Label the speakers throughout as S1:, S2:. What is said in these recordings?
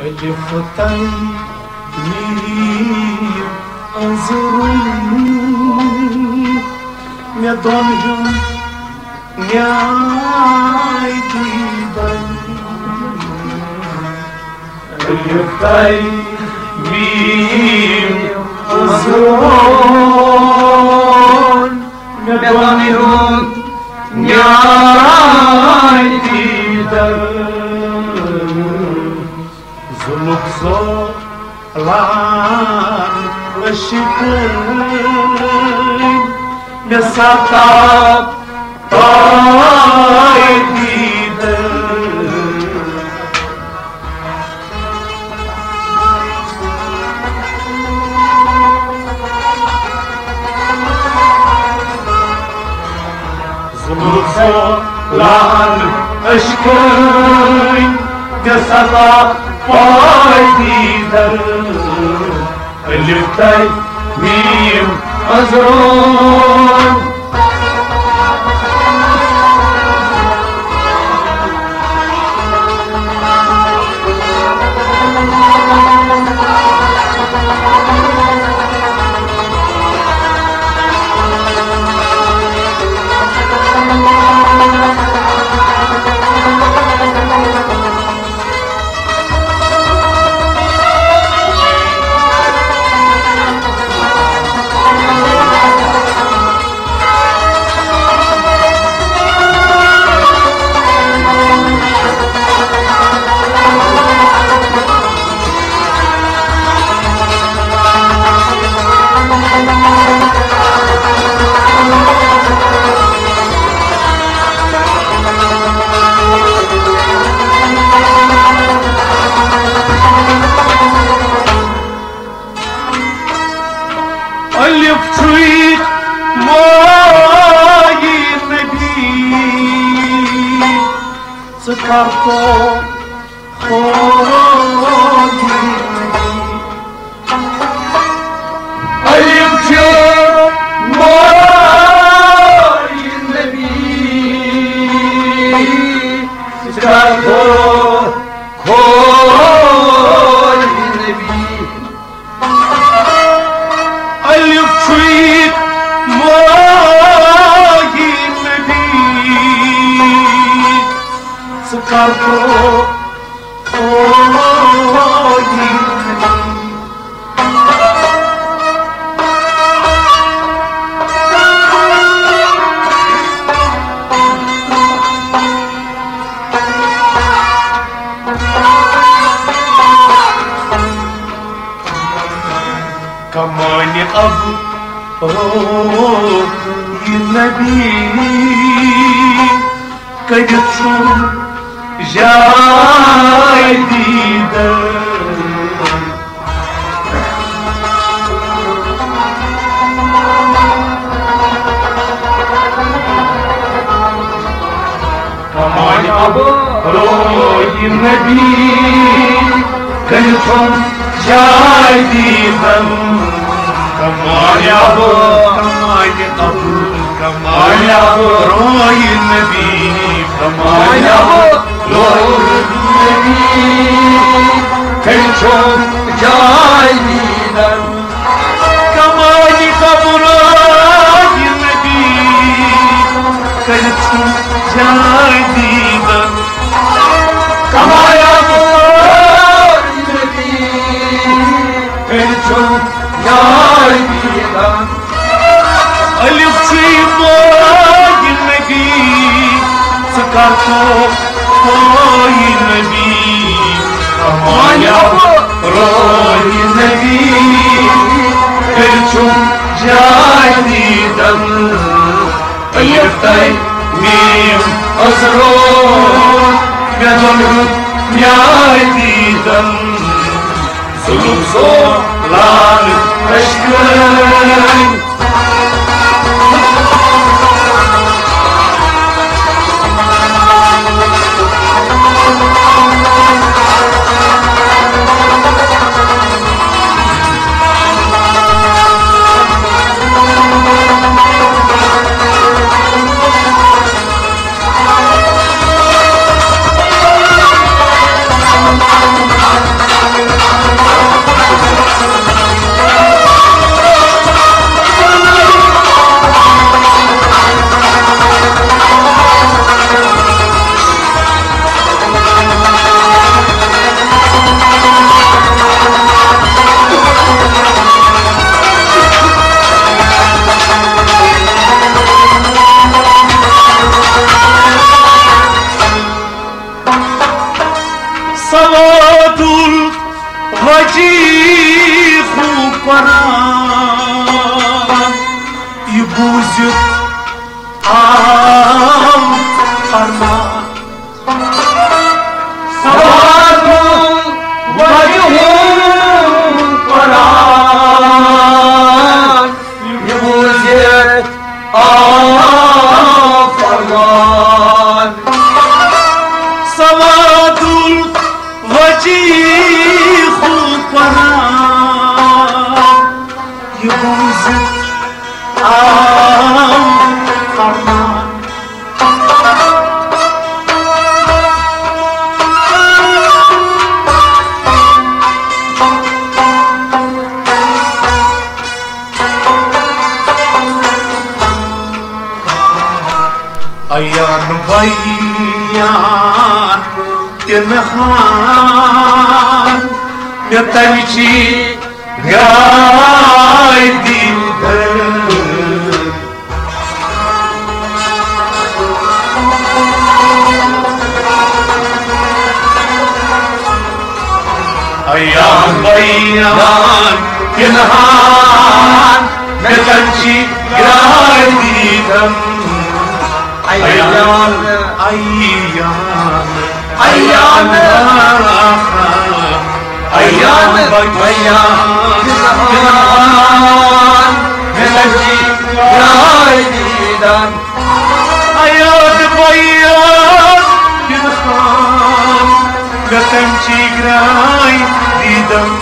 S1: لفتي ميم أنظرون ميدونهم نعيديدا لفتي ميم أنظرون ميدونهم نعيديدا زلوك زولان وشكين بسطاب طايديدا زلوك زولان وشكين بسطاب طايديدا لفتي ميم أزرون يبتويك ماي النبي سكرتو خوي يبتويك ماي النبي سكرتو خوي النبي يبتويك ماي النبي سكرتو خوي كمان أبو روح النبي كجتشون جايديدا كمان أبو روح النبي كجتشون جايديدا كمان يا أبو كمان يا أبو روح النبي كمان يا أبو روح النبي كنتم جايدينا كمان أبو روح النبي كنتم جايدينا كمان يا أبو روح النبي كنتم جايدينا يبتي ماي النبي سكرتو خوي النبي كمان يا روح النبي كلكم جايديدا يبتي ميم أزرون بدون جايديدا سلوك صولان أشكال वजीह कुरान ये बूझित आम फरमान सवादुल वजीह कुरान ये बूझित आम फरमान सवादुल वजीह कुरान ये बूझित आम फरमान अयान बयान तिनहान मे तमची गाय दीदर अयान बयान तिनहान मे तमची गाय दीदर अयान अयान अयान अयान बयान मेलजी गाय दीदान अयान बयान दिलखान गतमची गाय दीदान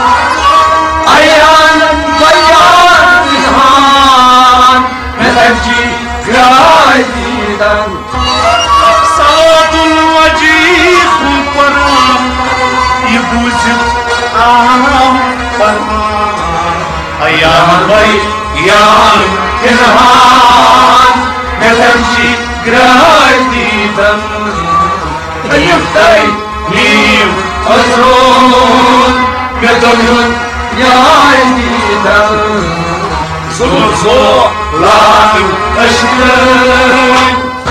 S1: अयान बयान दिलखान मेलजी गाय दीदान सादुल वजीह कुरान ये बूझित आम फरमान अयान बयान तिनहान मे तमची गाय दीदान यफ्ताई नीम असरोन मे तमची गाय दीदान सुलसो लाल अशकर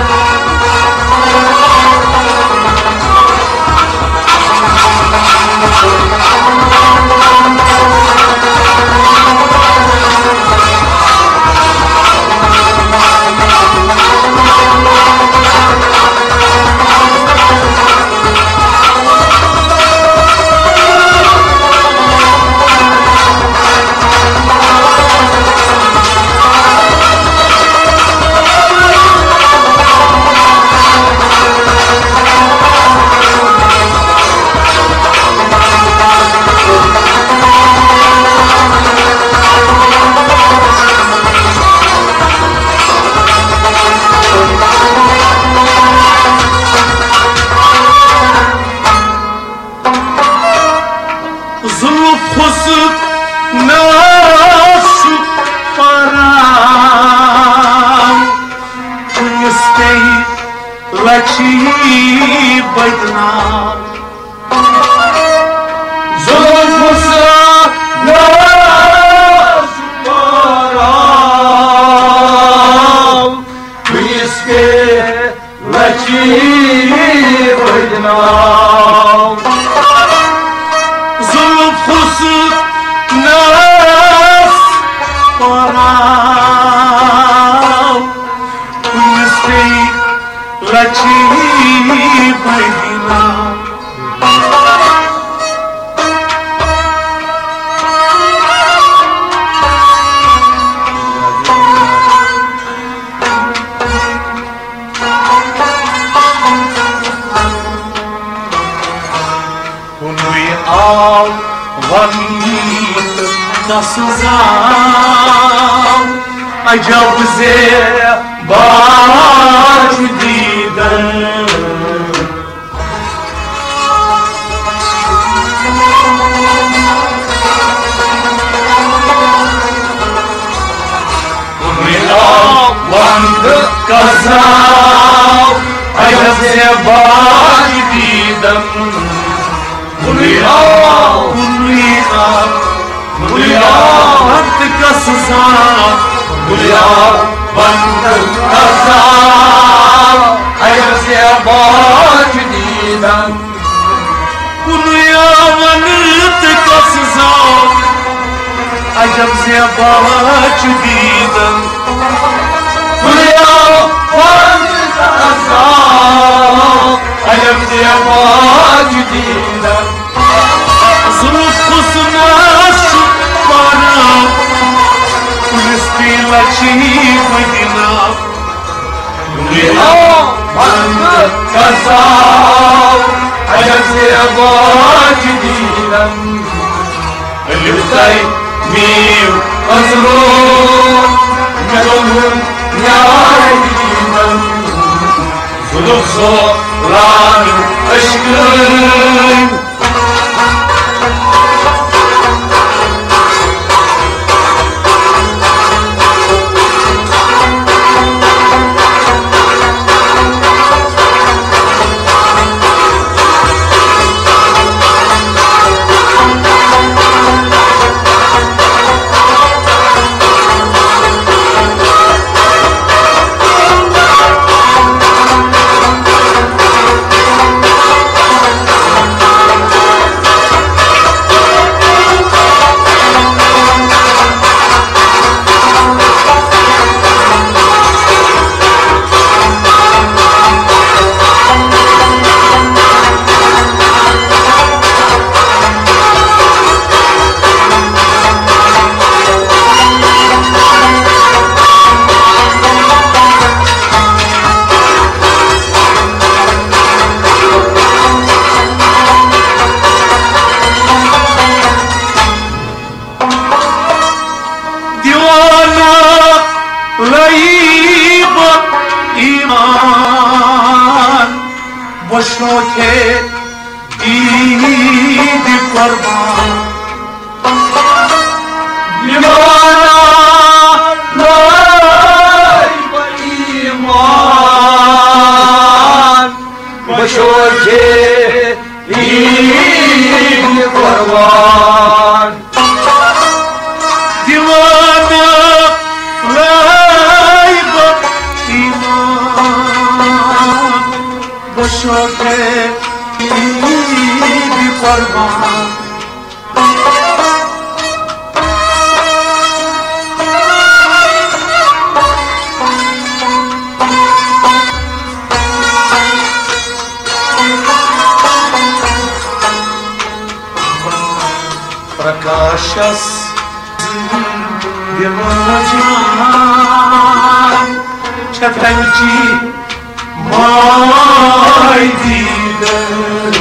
S1: अजब से बाज दीदन बंद कसाव अजब से बाज दीदन बंद कसाव बंद कसाव अजब से बाज दीदन कुनिया वंत سزاو عجب زيبا جديدا يا وانت أزاو عجب زيبا جديدا ظروف خصنا شبانا ونستيلا شيء مدينة يا وانت أزاو عجب زيبا جديدا اللي بتاي ميو أزرور مدنهم يا عيدنا ظروف صوران أشكرين बशों के ईद कुर्बान दीवाना लाइब ईमान बशों के ईद कुर्बान दीवाना लाइब ईमान बशों के ईद कुर्बान प्रकाशस दिवाजान छतंची माय दीदर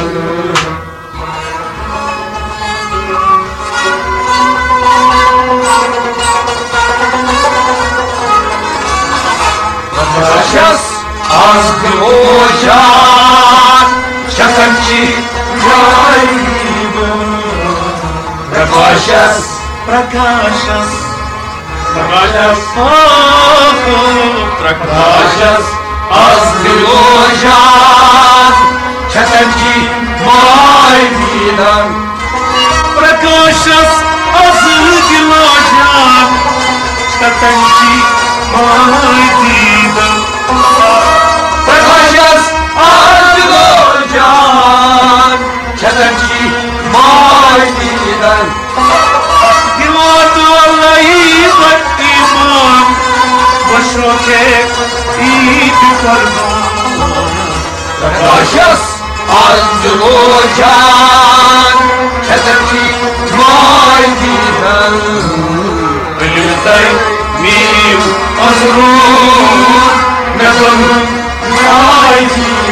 S1: प्रकाशस आज दिवाजान छतंची माय दीदर प्रकाशस प्रकाशस प्रकाशस प्रकाशस आज दिलोजान छतंची माय दीदर प्रकाशस आज दिलोजान छतंची माय दीदर प्रकाशस आज दिलोजान छतंची माय दीदर ईमान बशों के ईद कुर्बान प्रकाशस आज रोजान छतंची माय दीदर बिलतै मीव अज़रूर नज़म माय दीदर